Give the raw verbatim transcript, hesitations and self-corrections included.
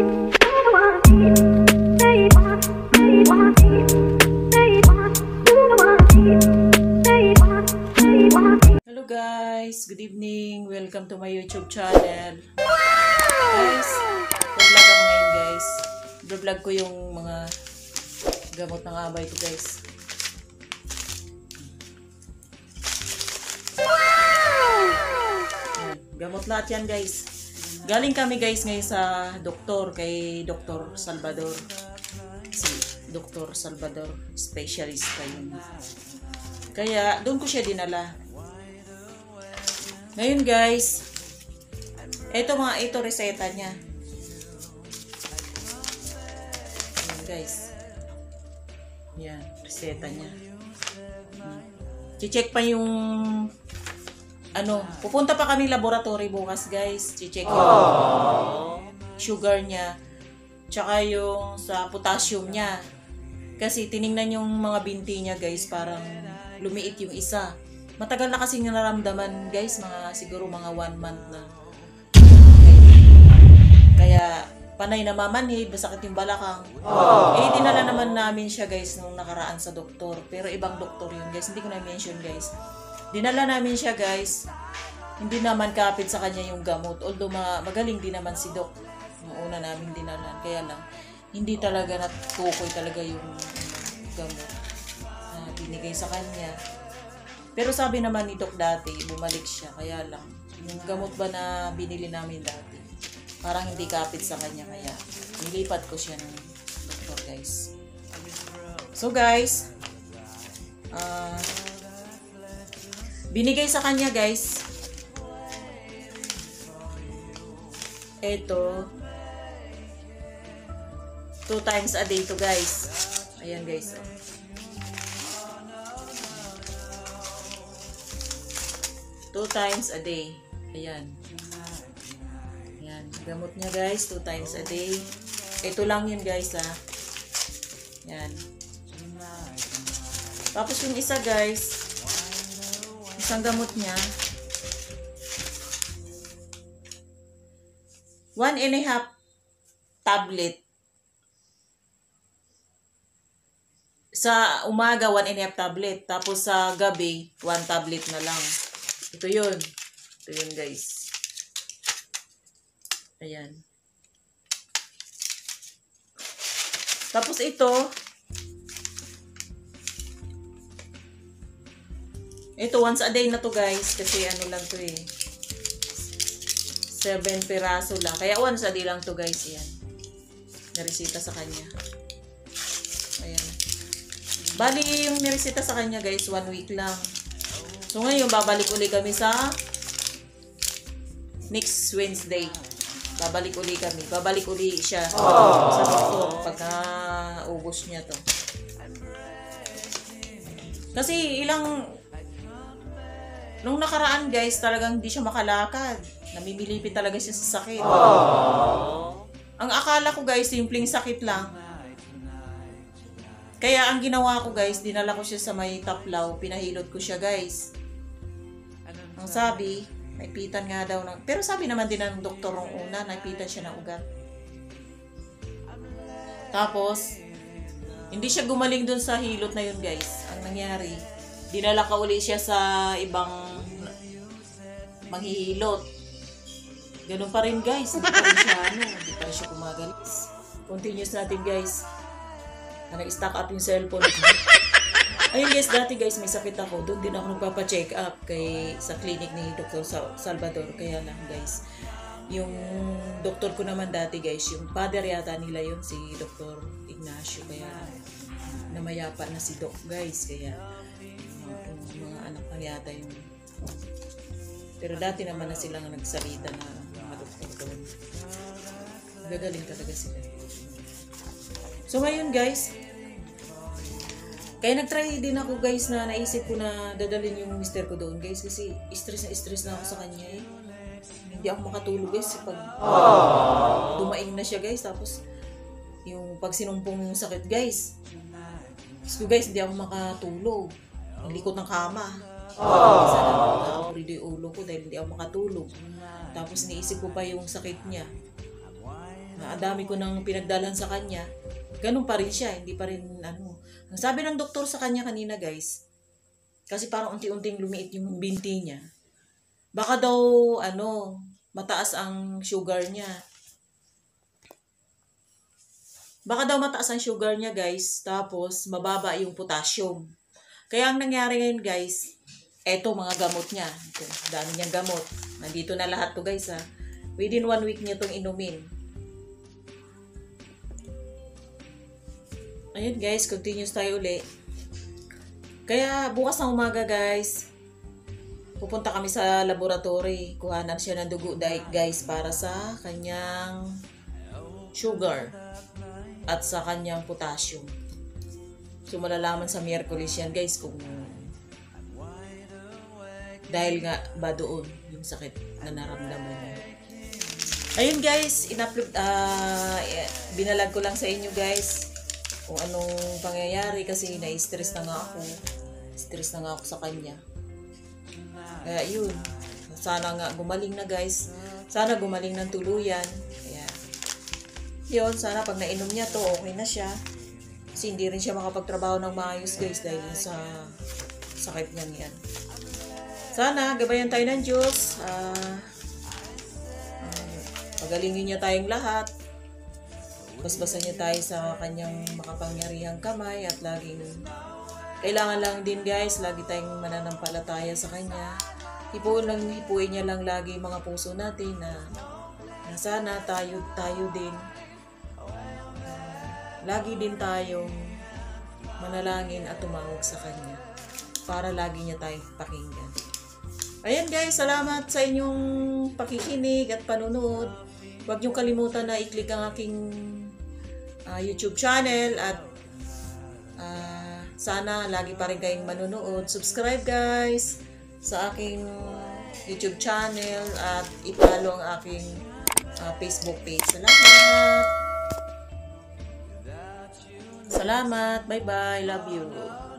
Hello guys, good evening. Welcome to my YouTube channel. Guys, vlog ako ngayon guys. Vlog ko yung mga gamot ng abay ko guys. Yan, gamot lahat yan guys. Galing kami guys ngayon sa doktor, kay Doktor Salvador. Si Doktor Salvador, specialist kayo. Kaya doon ko siya dinala. Ngayon guys, ito mga ito reseta niya. Ayan guys. Yan, reseta niya. I-check pa yung ano, pupunta pa kami laboratory bukas guys. I-check yung sugar niya. Tsaka yung sa potassium niya. Kasi tiningnan yung mga binti niya guys, parang lumiit yung isa. Matagal na kasi naramdaman guys, mga siguro mga one month na. Kaya panay na mamanhid, masakit yung balakang. Aww. Eh dinala naman namin siya guys nung nakaraan sa doktor. Pero ibang doktor yun guys, hindi ko na-mention guys. Dinala namin siya guys. Hindi naman kapit sa kanya yung gamot. Although ma magaling din naman si Doc. Yung una namin dinalan. Kaya lang, hindi talaga natukoy talaga yung gamot na binigay sa kanya. Pero sabi naman ni Doc dati, bumalik siya. Kaya lang, yung gamot ba na binili namin dati, parang hindi kapit sa kanya. Kaya nilipat ko siya ng doktor guys. So guys, uh, binigay sa kanya guys, eto, two times a day to guys. Ayan guys, oh. Two times a day. Ayan. Ayan. Gamot niya guys. Two times a day. Ito lang yun guys ha. Ayan. Tapos yung isa guys, isang gamot niya, one and a half tablet. Sa umaga, one and a half tablet. Tapos sa gabi, one tablet na lang. Ito yun. Ito yun guys. Ayan. Tapos ito. Ito once a day na to guys. Kasi ano lang to eh. Seven piraso lang. Kaya once a day lang to guys. Ayan. Naresita sa kanya. Ayan. Bali yung niresita sa kanya guys, one week lang. So ngayon, babalik uli kami sa next Wednesday. Babalik uli kami. Babalik uli siya Aww. Sa doktor pag naubos niya to. Kasi ilang, nung nakaraan guys, talagang hindi siya makalakad. Namimilipit talaga siya sa sakit. Aww. Ang akala ko guys, simpleng sakit lang. Kaya ang ginawa ko guys, dinala ko siya sa may Taplaw. Pinahilot ko siya guys. Ang sabi, naipitan nga daw ng... Pero sabi naman din ng doktor nung una, naipitan siya ng ugat. Tapos, hindi siya gumaling dun sa hilot na yun guys. Ang nangyari, dinala ka uli siya sa ibang manghihilot. Ganun pa rin guys. Hindi pa rin siya, ano, hindi pa rin siya kumagalis. Continuous natin guys. Nag-stack up yung cellphone. Ayun guys, dati guys may sakit ako. Doon din ako nagpapa-check up kay sa clinic ni Doktor Salvador. Kaya lang guys, yung doktor ko naman dati guys, yung father yata nila yun, si Doktor Ignacio. Kaya namayapa na si Doc guys. Kaya yung mga anak na yata yung... Pero dati naman na silang nagsalita na mga doktor doon. Gagaling talaga sila. So ngayon guys, kaya nag-try din ako guys na naisip ko na dadalhin yung mister ko doon guys kasi stress na stress na ako sa kanya eh. Hindi ako makatulog guys pag uh, dumaing na siya guys. Tapos yung pag sinumpong yung sakit guys. So guys, hindi ako makatulog. Ang likod ng kama. Kasi nakapurido yung ulo ko dahil hindi ako makatulog. Tapos iniisip ko pa yung sakit niya. Na ang dami ko nang pinagdalan sa kanya. Ganun pa rin siya, hindi pa rin ano. Ang sabi ng doktor sa kanya kanina guys, kasi parang unti-unting lumiit yung binti niya. Baka daw ano, mataas ang sugar niya. Baka daw mataas ang sugar niya guys, tapos mababa yung potassium. Kaya ang nangyari ngayon guys, eto mga gamot niya. Ito, dami niyang gamot. Nandito na lahat to guys ha. Within one week niya itong inumin. Ayun guys, continuous tayo uli. Kaya bukas ng umaga guys, pupunta kami sa laboratory. Kuhanan siya ng dugo guys para sa kanyang sugar at sa kanyang potassium. So malalaman sa Miyerkules yan guys kung dahil nga ba doon yung sakit na naramdaman niya. Ayun guys, in-upload, uh, binalag ko lang sa inyo guys kung anong pangyayari kasi na-stress na nga ako. Stress na nga ako sa kanya. Kaya yun, sana nga gumaling na guys. Sana gumaling ng tuluyan. Kaya yun, sana pag nainom niya to, okay na siya. Kasi hindi rin siya makapagtrabaho ng maayos guys dahil sa sakit niya yan. Sana gabayan tayo ng Diyos. Uh, uh, pagalingin niya tayong lahat. Basbasan niya tayo sa kanyang makapangyarihang kamay at laging kailangan lang din guys, lagi tayong mananampalataya sa kanya. Hipuin lang, hipuin niya lang lagi mga puso natin na, na sana tayo, tayo din. Lagi din tayong manalangin at tumawag sa kanya para lagi niya tayong pakinggan. Ayan guys, salamat sa inyong pakikinig at panunood. Huwag niyong kalimutan na i-click ang aking uh, YouTube channel at uh, sana lagi pa rin kayong manunood. Subscribe guys sa aking YouTube channel at i-follow ang aking uh, Facebook page. Salamat! Salamat! Bye-bye! Love you!